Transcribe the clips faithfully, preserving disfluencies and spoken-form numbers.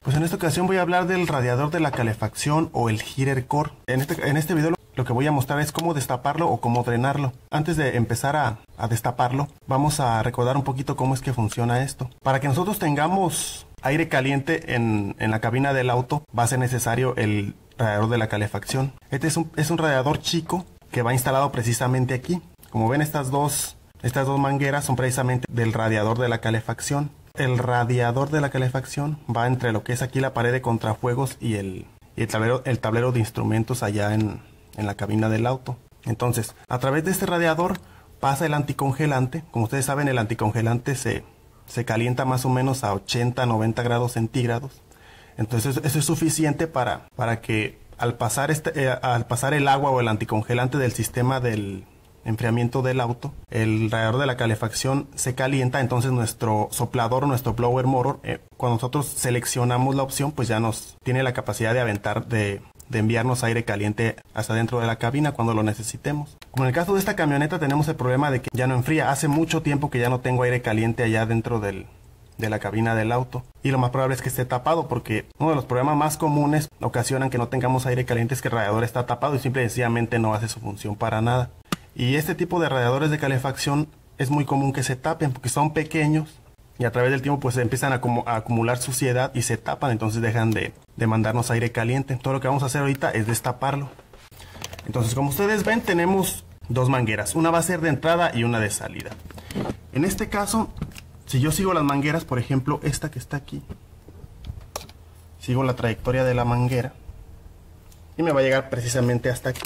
Pues en esta ocasión voy a hablar del radiador de la calefacción o el heater core. En este, en este video lo que voy a mostrar es cómo destaparlo o cómo drenarlo. Antes de empezar a, a destaparlo, vamos a recordar un poquito cómo es que funciona esto. Para que nosotros tengamos aire caliente en, en la cabina del auto, va a ser necesario el radiador de la calefacción. Este es un, es un radiador chico que va instalado precisamente aquí. Como ven, estas dos, estas dos mangueras son precisamente del radiador de la calefacción. El radiador de la calefacción va entre lo que es aquí la pared de contrafuegos y el, y el, tablero, el tablero de instrumentos allá en, en la cabina del auto. Entonces, a través de este radiador pasa el anticongelante. Como ustedes saben, el anticongelante se, se calienta más o menos a ochenta, noventa grados centígrados. Entonces eso es suficiente para, para que al pasar, este, eh, al pasar el agua o el anticongelante del sistema del enfriamiento del auto, el radiador de la calefacción se calienta. Entonces nuestro soplador, nuestro blower motor, eh, cuando nosotros seleccionamos la opción, pues ya nos tiene la capacidad de aventar, de, de enviarnos aire caliente hasta dentro de la cabina cuando lo necesitemos. Como en el caso de esta camioneta tenemos el problema de que ya no enfría. Hace mucho tiempo que ya no tengo aire caliente allá dentro del, de la cabina del auto, y lo más probable es que esté tapado, porque uno de los problemas más comunes ocasionan que no tengamos aire caliente es que el radiador está tapado y simple y sencillamente no hace su función para nada. Y este tipo de radiadores de calefacción es muy común que se tapen porque son pequeños y a través del tiempo pues empiezan a, a acumular suciedad y se tapan, entonces dejan de, de mandarnos aire caliente. Todo lo que vamos a hacer ahorita es destaparlo. Entonces, como ustedes ven, tenemos dos mangueras, una va a ser de entrada y una de salida. En este caso, si yo sigo las mangueras, por ejemplo esta que está aquí, sigo la trayectoria de la manguera y me va a llegar precisamente hasta aquí,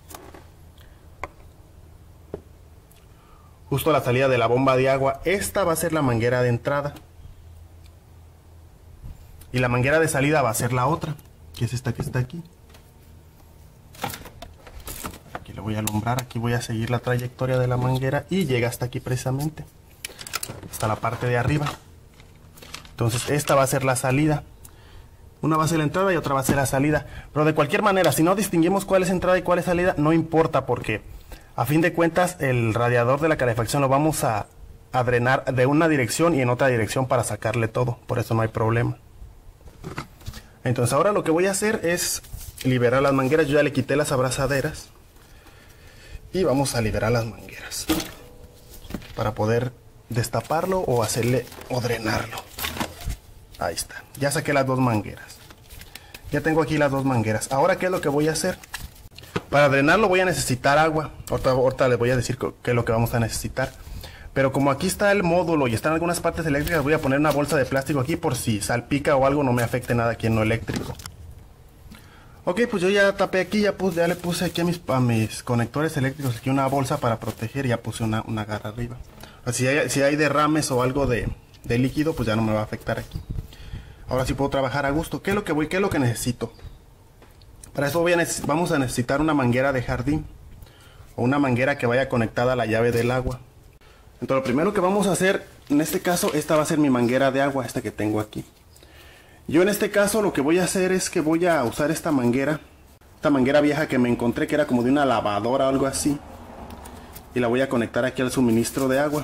justo a la salida de la bomba de agua. Esta va a ser la manguera de entrada y la manguera de salida va a ser la otra, que es esta que está aquí. Aquí le voy a alumbrar, aquí voy a seguir la trayectoria de la manguera y llega hasta aquí precisamente, hasta la parte de arriba. Entonces esta va a ser la salida. Una va a ser la entrada y otra va a ser la salida. Pero de cualquier manera, si no distinguimos cuál es entrada y cuál es salida, no importa, porque a fin de cuentas el radiador de la calefacción lo vamos a, a drenar de una dirección y en otra dirección para sacarle todo. Por eso no hay problema. Entonces ahora lo que voy a hacer es liberar las mangueras. Yo ya le quité las abrazaderas y vamos a liberar las mangueras para poder destaparlo o hacerle o drenarlo. Ahí está, ya saqué las dos mangueras, ya tengo aquí las dos mangueras. Ahora, ¿qué es lo que voy a hacer? Para drenarlo voy a necesitar agua. Ahorita, ahorita les voy a decir qué es lo que vamos a necesitar, pero como aquí está el módulo y están algunas partes eléctricas, voy a poner una bolsa de plástico aquí por si salpica o algo no me afecte nada aquí en lo eléctrico. Ok, pues yo ya tapé aquí, ya, puse, ya le puse aquí a mis, a mis conectores eléctricos aquí una bolsa para proteger, y ya puse una, una garra arriba. Si hay, si hay derrames o algo de, de líquido, pues ya no me va a afectar aquí. Ahora sí puedo trabajar a gusto. ¿Qué es lo que voy? ¿Qué es lo que necesito? Para eso voy a vamos a necesitar una manguera de jardín o una manguera que vaya conectada a la llave del agua. Entonces lo primero que vamos a hacer, en este caso, esta va a ser mi manguera de agua, esta que tengo aquí. Yo en este caso lo que voy a hacer es que voy a usar esta manguera, esta manguera vieja que me encontré, que era como de una lavadora o algo así, y la voy a conectar aquí al suministro de agua.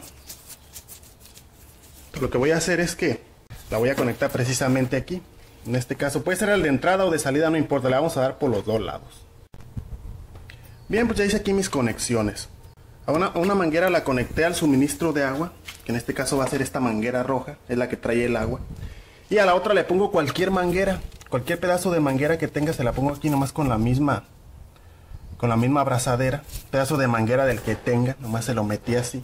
Entonces, lo que voy a hacer es que la voy a conectar precisamente aquí. En este caso puede ser el de entrada o de salida, no importa, le vamos a dar por los dos lados. Bien, pues ya hice aquí mis conexiones. A una, a una manguera la conecté al suministro de agua, que en este caso va a ser esta manguera roja, es la que trae el agua. Y a la otra le pongo cualquier manguera, cualquier pedazo de manguera que tenga, se la pongo aquí nomás con la misma, con la misma abrazadera, pedazo de manguera del que tenga, nomás se lo metí así.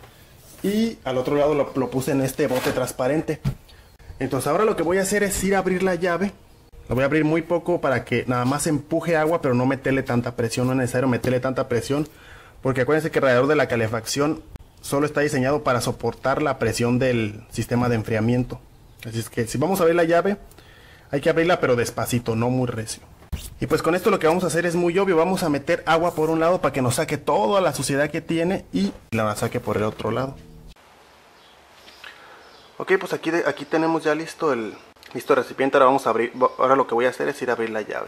Y al otro lado lo, lo puse en este bote transparente. Entonces ahora lo que voy a hacer es ir a abrir la llave. Lo voy a abrir muy poco para que nada más empuje agua, pero no meterle tanta presión. No es necesario meterle tanta presión, porque acuérdense que el radiador de la calefacción solo está diseñado para soportar la presión del sistema de enfriamiento. Así es que si vamos a abrir la llave, hay que abrirla pero despacito, no muy recio. Y pues con esto lo que vamos a hacer es muy obvio. Vamos a meter agua por un lado para que nos saque toda la suciedad que tiene y la saque por el otro lado. Ok, pues aquí, de, aquí tenemos ya listo el listo recipiente. Ahora vamos a abrir. Ahora lo que voy a hacer es ir a abrir la llave.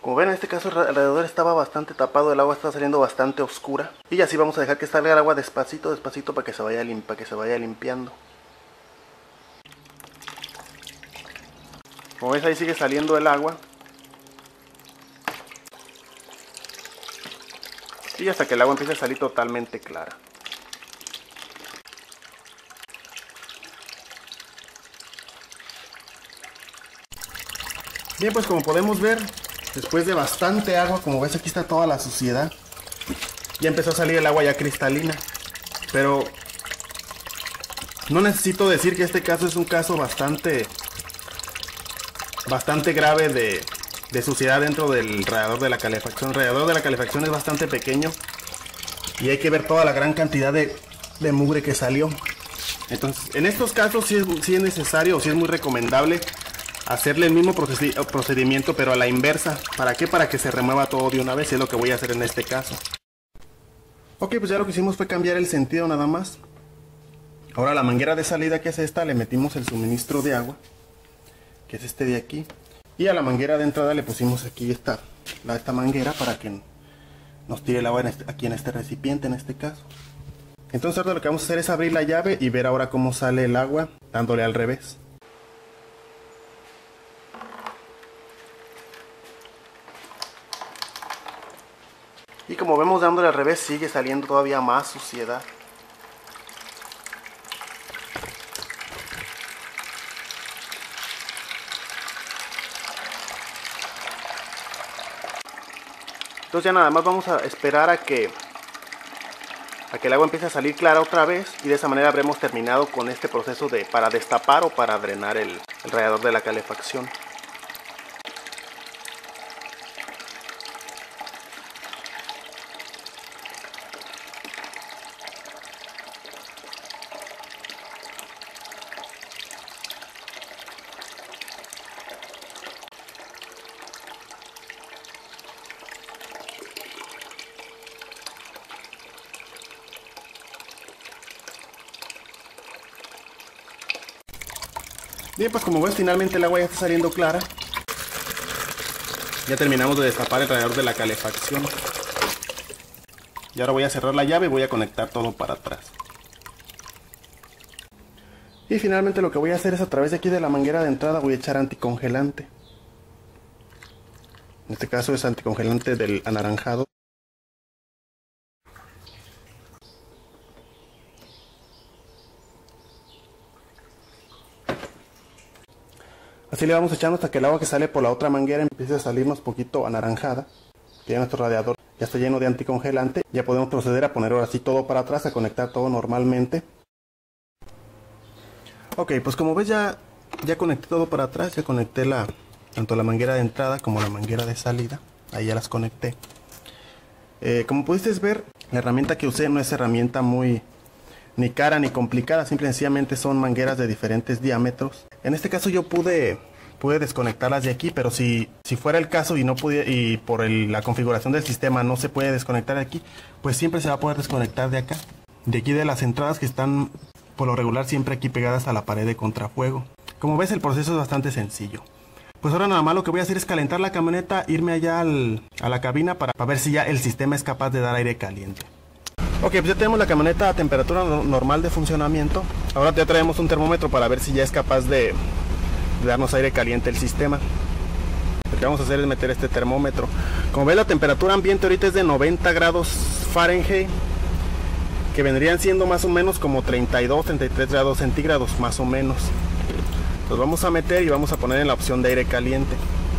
Como ven, en este caso alrededor estaba bastante tapado, el agua está saliendo bastante oscura. Y así vamos a dejar que salga el agua despacito, despacito para que se vaya, para que se vaya limpiando. Como ves, ahí sigue saliendo el agua. Y hasta que el agua empiece a salir totalmente clara. Bien, pues como podemos ver, después de bastante agua, como ves aquí está toda la suciedad. Ya empezó a salir el agua ya cristalina. Pero no necesito decir que este caso es un caso bastante Bastante grave de, de suciedad dentro del radiador de la calefacción. El radiador de la calefacción es bastante pequeño y hay que ver toda la gran cantidad de, de mugre que salió. Entonces, en estos casos sí es, sí es necesario o sí es muy recomendable hacerle el mismo procedimiento, pero a la inversa. ¿Para qué? Para que se remueva todo de una vez, y es lo que voy a hacer en este caso. Ok, pues ya lo que hicimos fue cambiar el sentido nada más. Ahora la manguera de salida, que es esta, le metimos el suministro de agua, que es este de aquí. Y a la manguera de entrada le pusimos aquí esta, la, esta manguera para que nos tire el agua en este, aquí en este recipiente, en este caso. Entonces ahora lo que vamos a hacer es abrir la llave y ver ahora cómo sale el agua dándole al revés. Y como vemos, dándole al revés sigue saliendo todavía más suciedad. Entonces ya nada más vamos a esperar a que a que el agua empiece a salir clara otra vez, y de esa manera habremos terminado con este proceso de para destapar o para drenar el, el radiador de la calefacción. Bien, pues como ves, finalmente el agua ya está saliendo clara. Ya terminamos de destapar el radiador de la calefacción. Y ahora voy a cerrar la llave y voy a conectar todo para atrás. Y finalmente lo que voy a hacer es, a través de aquí de la manguera de entrada, voy a echar anticongelante. En este caso es anticongelante del anaranjado. Así le vamos echando hasta que el agua que sale por la otra manguera empiece a salirnos poquito anaranjada. Ya nuestro radiador ya está lleno de anticongelante. Ya podemos proceder a poner ahora sí todo para atrás, a conectar todo normalmente. Ok, pues como ves ya, ya conecté todo para atrás. Ya conecté la, tanto la manguera de entrada como la manguera de salida. Ahí ya las conecté. Eh, como pudiste ver, la herramienta que usé no es herramienta muy ni cara ni complicada, simple y sencillamente son mangueras de diferentes diámetros. En este caso yo pude, pude desconectarlas de aquí, pero si, si fuera el caso y no pude, y por el, la configuración del sistema no se puede desconectar de aquí, pues siempre se va a poder desconectar de acá, de aquí de las entradas, que están por lo regular siempre aquí pegadas a la pared de contrafuego. Como ves, el proceso es bastante sencillo. Pues ahora nada más lo que voy a hacer es calentar la camioneta, irme allá al, a la cabina para, para ver si ya el sistema es capaz de dar aire caliente. Ok, pues ya tenemos la camioneta a temperatura normal de funcionamiento. Ahora ya traemos un termómetro para ver si ya es capaz de, de darnos aire caliente el sistema. Lo que vamos a hacer es meter este termómetro. Como ves, la temperatura ambiente ahorita es de noventa grados Fahrenheit, que vendrían siendo más o menos como treinta y dos, treinta y tres grados centígrados, más o menos. Los vamos a meter y vamos a poner en la opción de aire caliente.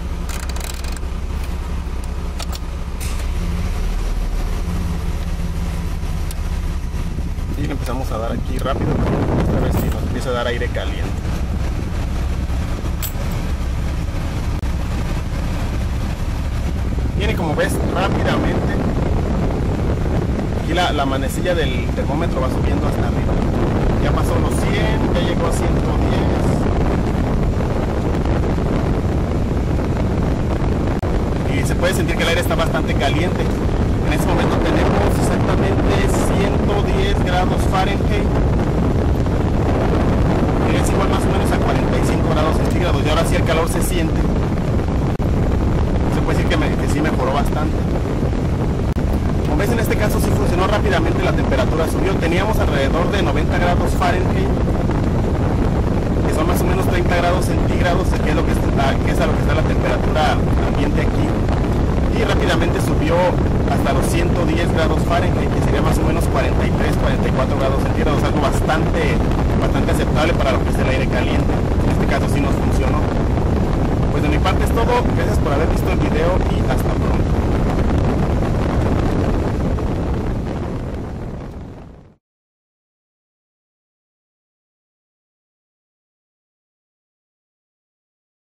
Y le empezamos a dar aquí rápido, a ver si nos empieza a dar aire caliente. Viene, como ves, rápidamente. Aquí la, la manecilla del termómetro va subiendo hasta arriba. Ya pasó los cien, ya llegó a ciento diez. Y se puede sentir que el aire está bastante caliente. En este momento tenemos exactamente ciento diez grados Fahrenheit, que es igual más o menos a cuarenta y cinco grados centígrados. Y ahora sí el calor se siente. Se puede decir que, me, que Fahrenheit, que son más o menos treinta grados centígrados, que es, lo que, está, que es a lo que está la temperatura ambiente aquí. Y rápidamente subió hasta los ciento diez grados Fahrenheit, que sería más o menos cuarenta y tres, cuarenta y cuatro grados centígrados, algo bastante, bastante aceptable para lo que es el aire caliente. En este caso sí nos funcionó. Pues de mi parte es todo, gracias por haber visto el video y hasta pronto.